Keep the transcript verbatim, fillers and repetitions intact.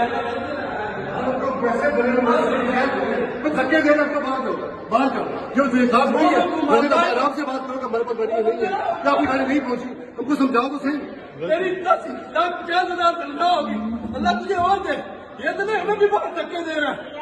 धक्के देना तो बाहर जाओ, बाहर जाओ। जो साफ नहीं है आराम से बात करो, हमारे पास गाड़ी नहीं है, क्या आपकी गाड़ी नहीं पहुंची, हमको समझाओ तो सही। तेरी दस लाख पचास हजार तनख्वाह होगी, अल्लाह तुझे और दे, ये तो नहीं हमें भी बहुत धक्के दे रहा है।